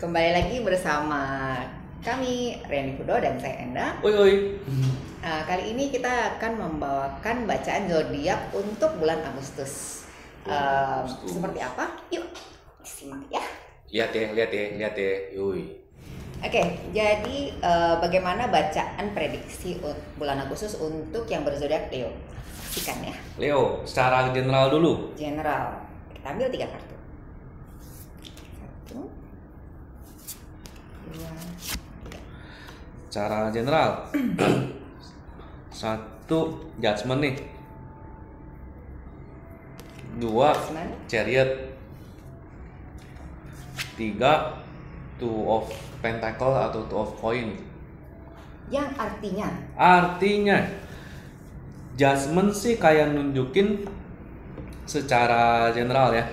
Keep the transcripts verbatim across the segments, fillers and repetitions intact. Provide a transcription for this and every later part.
Kembali lagi bersama kami Riani Kudo dan saya Enda. Oi oi. Nah, kali ini kita akan membawakan bacaan zodiak untuk bulan Agustus. Bulan Um, Agustus. Seperti apa? Yuk simak ya. Lihat ya, lihat ya, lihat ya. Yoi. Oke, jadi uh, bagaimana bacaan prediksi u- bulan Agustus untuk yang berzodiak Leo? Pastikan ya. Leo, secara general dulu. General. Kita ambil tiga kartu. Satu, dua, tiga. Secara general. Satu, judgment nih. Dua, Judgment. chariot. Tiga, two of pentacle atau two of coin. Yang artinya Artinya judgment sih kayak nunjukin secara general ya.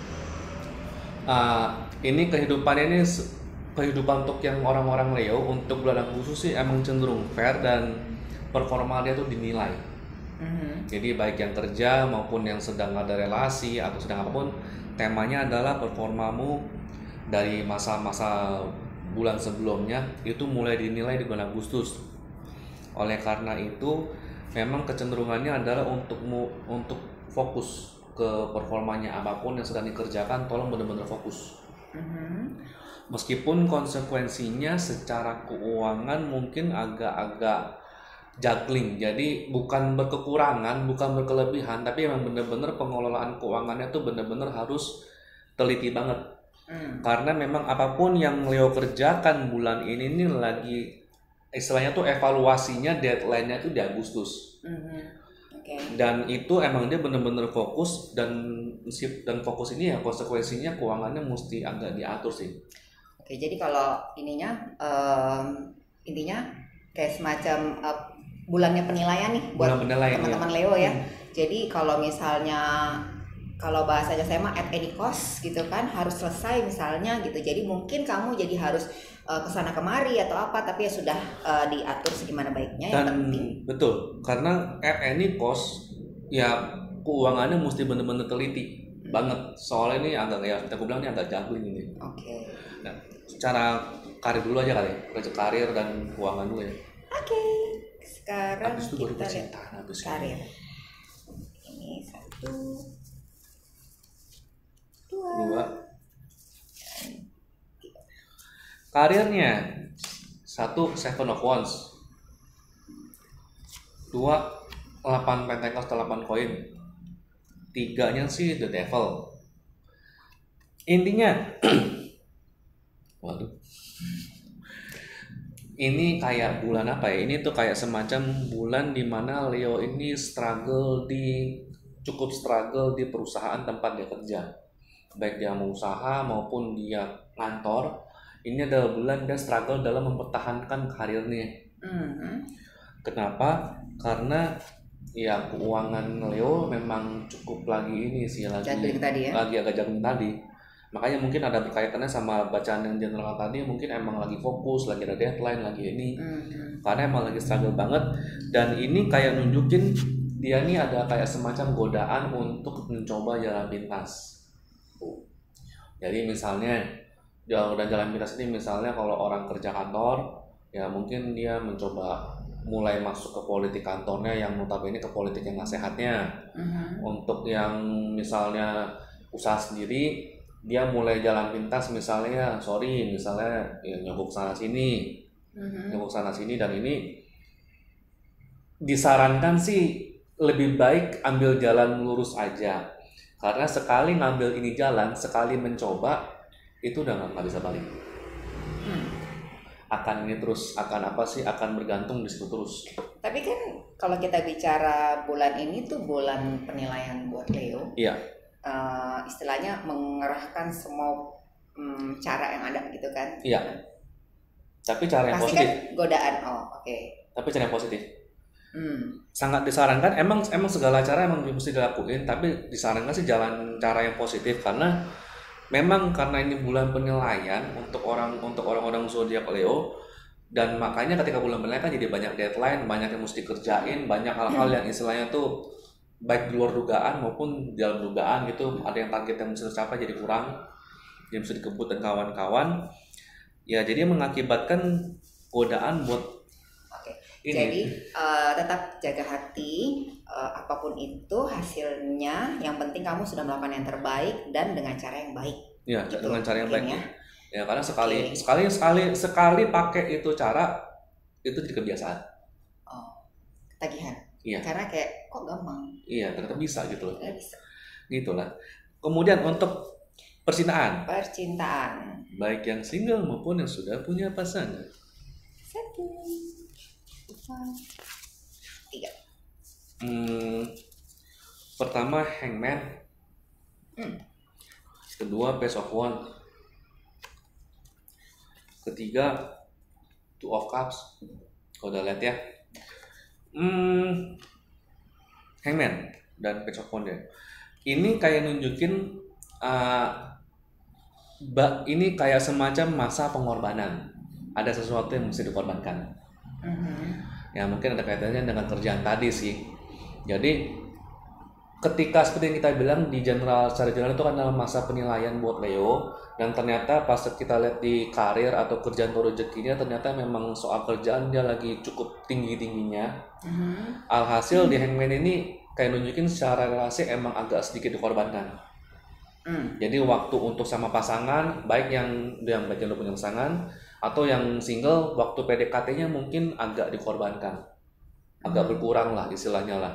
Ah, ini kehidupannya ini se- kehidupan untuk yang orang-orang Leo untuk bulan Agustus sih emang cenderung fair dan performa dia tuh dinilai. Mhm. Jadi baik yang kerja maupun yang sedang ada relasi atau sedang apapun, temanya adalah performamu dari masa-masa bulan sebelumnya itu mulai dinilai di bulan Agustus. Oleh karena itu, memang kecenderungannya adalah untukmu untuk fokus ke performanya apapun yang sedang dikerjakan, tolong benar-benar fokus. Mhm. Meskipun konsekuensinya secara keuangan mungkin agak-agak juggling, jadi bukan berkekurangan, bukan berkelebihan, tapi memang benar-benar pengelolaan keuangannya tuh benar-benar harus teliti banget. Hmm. Karena memang apapun yang Leo kerjakan bulan ini nih lagi istilahnya tuh evaluasinya deadline-nya tuh di Agustus. Mhm. Oke. Dan itu emang dia benar-benar fokus dan sip- dan fokus ini ya konsekuensinya keuangannya mesti agak diatur sih. Oke, jadi kalau ininya em, intinya kayak semacam eh, bulannya penilaian nih buat Bulan penilaian, teman-teman ya. Leo ya. Hmm. Jadi kalau misalnya kalau bahasanya saya mah at any cost gitu kan harus selesai misalnya gitu. Jadi mungkin kamu jadi harus eh, kesana kemari atau apa, tapi ya sudah eh, diatur segimana baiknya. Yang Dan penting. betul, karena at any cost ya keuangannya mesti benar-benar teliti banget. Soalnya ini agak ya kita bilang ini agak juggling ini. Oke. Nah, secara karir dulu aja kali, kerja karir dan keuangan dulu ya. Oke. Sekarang Habis itu baru kita lihat percintaan, habis itu. karir. Ini satu, dua, Dua. dan tiga. Karirnya satu seven of wands, dua delapan pentacles atau delapan koin, tiganya sih the devil. Intinya, waduh, ini kayak bulan apa ya? Ini tuh kayak semacam bulan dimana Leo ini struggle di cukup struggle di perusahaan tempat dia kerja, baik dia mau usaha maupun dia kantor. Ini adalah bulan dia struggle dalam mempertahankan karirnya. Mhm. Kenapa? Karena ya keuangan Leo memang cukup lagi ini sih lagi Juggling tadi ya. lagi agak juggling tadi. Makanya mungkin ada berkaitannya sama bacaan yang general tadi, mungkin emang lagi fokus, lagi ada deadline, lagi ini. Mhm. Karena emang lagi struggle banget dan ini kayak nunjukin dia nih ada kayak semacam godaan untuk mencoba jalan pintas. Jadi misalnya ya udah jalan pintas ini misalnya kalau orang kerja kantor ya mungkin dia mencoba mulai masuk ke politik kantornya yang notabene ke politik yang nasehatnya. Mhm. Untuk yang misalnya usaha sendiri dia mulai jalan pintas misalnya sorry misalnya ya, nyogok sana sini Mhm. nyogok sana sini dan ini disarankan sih lebih baik ambil jalan lurus aja karena sekali ngambil ini jalan sekali mencoba itu udah nggak nggak bisa balik Hmm. akan ini terus akan apa sih akan bergantung di situ terus. Tapi kan kalau kita bicara bulan ini tuh bulan penilaian buat Leo. Iya. Eh, istilahnya mengerahkan semua mm, cara yang ada gitu kan. Iya. Tapi cara yang Pasti positif. kan godaan. Oh, oke. Tapi cara yang positif. Hmm. Sangat disarankan emang emang segala cara emang mesti dilakuin tapi disarankan sih jalan cara yang positif karena memang karena ini bulan penilaian untuk orang untuk orang-orang zodiak Leo dan makanya ketika bulan penilaian kan jadi banyak deadline, banyak yang mesti kerjain, banyak hal-hal yang istilahnya tuh baik di luar dugaan maupun di dalam dugaan gitu, ada yang target yang mesti tercapai jadi kurang, yang mesti dikebut dan kawan-kawan. Ya, jadi mengakibatkan godaan buat Oke. ini. Jadi uh, tetap jaga hati, uh, apapun itu hasilnya, yang penting kamu sudah melakukan yang terbaik dan dengan cara yang baik. Ya, Gitu, dengan cara yang baik. mungkin Ya. Ya, karena sekali Oke. sekali sekali sekali pakai itu cara itu jadi kebiasaan. Oh, ketagihan. Iya. Karena kayak kok gampang. Iya, ternyata bisa gitu loh. Nggak bisa. Gitulah. Kemudian untuk percintaan, Percintaan. baik yang single maupun yang sudah punya pasangan. Satu, dua, tiga. Hmm, pertama Hangman, Hmm. kedua Page of Wands, ketiga Two of Cups. Kalau udah lihat ya, hmm, Hangman dan Page of Wands ya. Ini kayak nunjukin, uh, ba- ini kayak semacam masa pengorbanan. Ada sesuatu yang mesti dikorbankan. Mhm. Ya mungkin ada kaitannya dengan kerjaan tadi sih. Jadi ketika seperti yang kita bilang di general secara general itu kan dalam masa penilaian buat Leo, dan ternyata pas kita lihat di karir atau kerjaan atau rezekinya ternyata memang soal kerjaan dia lagi cukup tinggi-tingginya. Mhm. Alhasil di Hangman ini kayak nunjukin secara relasi emang agak sedikit dikorbankan. Hmm. Jadi waktu untuk sama pasangan, baik yang yang baik yang udah punya pasangan atau yang single, waktu P D K T-nya mungkin agak dikorbankan, agak berkurang lah istilahnya lah.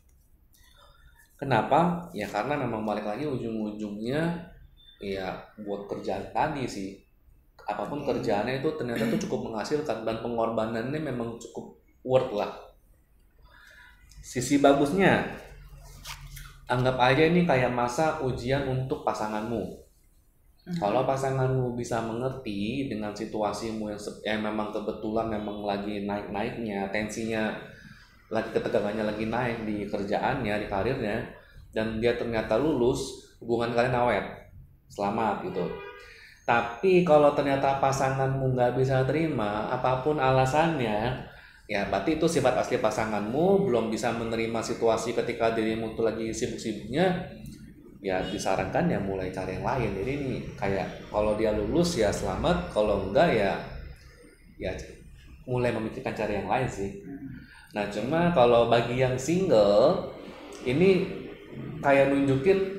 Kenapa? Ya karena memang balik lagi ujung-ujungnya ya buat kerjaan tadi sih. Apapun kerjaannya itu ternyata tuh cukup menghasilkan dan pengorbanannya memang cukup worth lah. Sisi bagusnya, anggap aja ini kayak masa ujian untuk pasanganmu. Mhm. Kalau pasanganmu bisa mengerti dengan situasimu yang, se- yang memang kebetulan memang lagi naik-naiknya, tensinya lagi ketegangannya lagi naik di kerjaannya, di karirnya, dan dia ternyata lulus, hubungan kalian awet, selamat gitu. Tapi kalau ternyata pasanganmu nggak bisa terima, apapun alasannya, ya berarti itu sifat asli pasanganmu, belum bisa menerima situasi ketika dirimu tuh lagi sibuk-sibuknya, ya disarankan ya mulai cari yang lain. Jadi ini kayak kalau dia lulus ya selamat, kalau enggak ya ya mulai memikirkan cari yang lain sih. Nah cuma kalau bagi yang single ini kayak nunjukin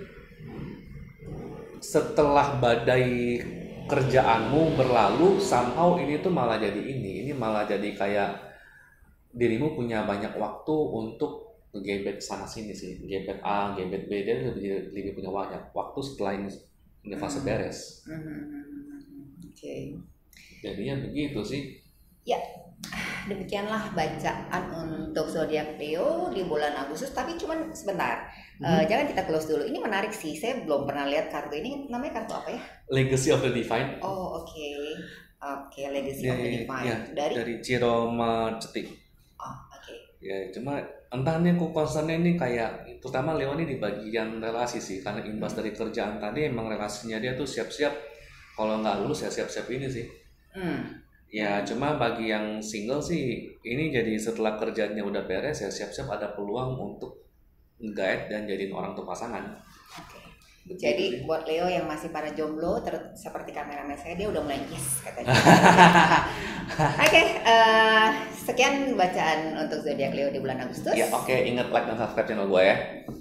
setelah badai kerjaanmu berlalu, somehow ini tuh malah jadi ini, ini malah jadi kayak dirimu punya banyak waktu untuk ngegebet sana sini sih, gebet A, gebet B, dia lebih lebih punya banyak waktu setelah ini, ini fase beres. Mhm. Oke. Jadinya begitu sih. Ya, demikianlah bacaan untuk zodiak Leo di bulan Agustus. Tapi cuman sebentar, Eh, jangan kita close dulu. Ini menarik sih. Saya belum pernah lihat kartu ini. Namanya kartu apa ya? Legacy of the Divine. Oh oke, oke Legacy of the Dari Divine. ya, Dari. dari Ciro Cetik. Oh oke. Ya cuma entah nih aku concernnya ini kayak terutama Leo ini di bagian relasi sih, karena imbas dari kerjaan tadi emang relasinya dia tuh siap-siap kalau nggak lulus ya siap-siap ini sih. Hmm. Ya cuma bagi yang single sih ini jadi setelah kerjanya udah beres ya siap-siap ada peluang untuk nge-guide dan jadiin orang tuh pasangan. Oke. Begitu Jadi sih. buat Leo yang masih pada jomblo, ter- seperti kameramen saya dia udah mulai yes katanya. Oke, eh, sekian bacaan untuk zodiak Leo di bulan Agustus. Ya oke, ingat like dan subscribe channel gue ya.